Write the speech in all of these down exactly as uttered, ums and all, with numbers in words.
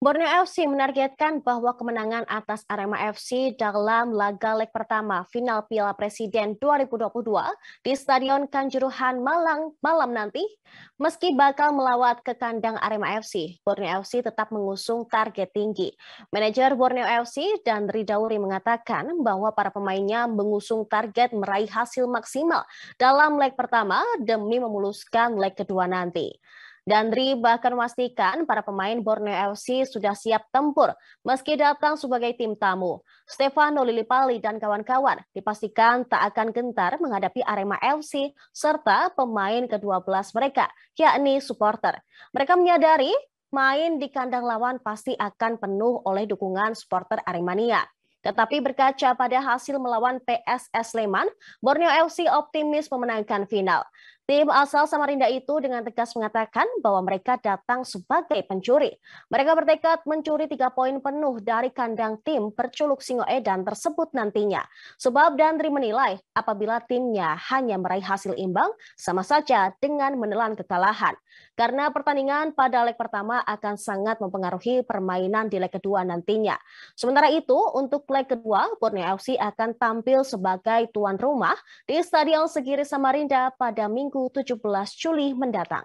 Borneo F C menargetkan bahwa kemenangan atas Arema F C dalam laga leg pertama final Piala Presiden dua ribu dua puluh dua di Stadion Kanjuruhan Malang malam nanti. Meski bakal melawat ke kandang Arema F C, Borneo F C tetap mengusung target tinggi. Manajer Borneo F C Dandri Dauri mengatakan bahwa para pemainnya mengusung target meraih hasil maksimal dalam leg pertama demi memuluskan leg kedua nanti. Dandri bahkan memastikan para pemain Borneo F C sudah siap tempur meski datang sebagai tim tamu. Stefano Lillipali dan kawan-kawan dipastikan tak akan gentar menghadapi Arema F C serta pemain ke dua belas mereka, yakni supporter. Mereka menyadari main di kandang lawan pasti akan penuh oleh dukungan supporter Aremania. Tetapi berkaca pada hasil melawan P S S Sleman, Borneo F C optimis memenangkan final. Tim asal Samarinda itu dengan tegas mengatakan bahwa mereka datang sebagai pencuri. Mereka bertekad mencuri tiga poin penuh dari kandang tim berculuk Singoedan tersebut nantinya. Sebab Dandri menilai apabila timnya hanya meraih hasil imbang, sama saja dengan menelan kekalahan. Karena pertandingan pada leg pertama akan sangat mempengaruhi permainan di leg kedua nantinya. Sementara itu, untuk leg kedua, Borneo F C akan tampil sebagai tuan rumah di Stadion Segiri Samarinda pada Minggu tujuh belas Juli mendatang.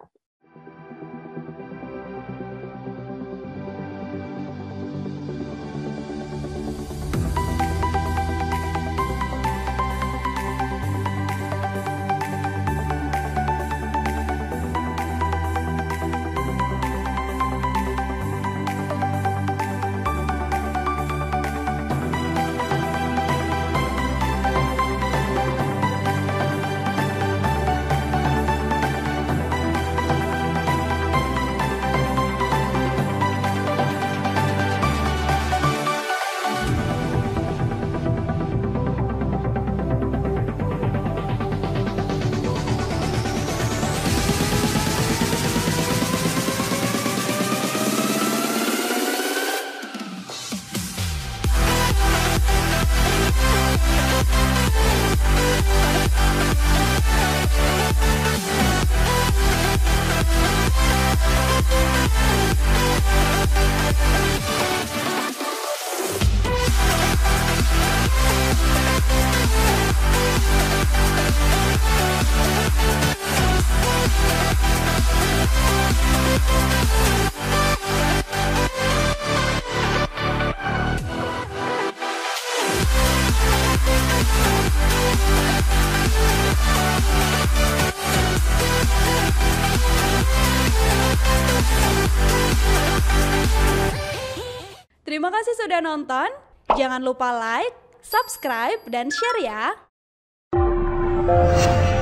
Terima kasih sudah nonton. Jangan lupa like, subscribe, dan share ya.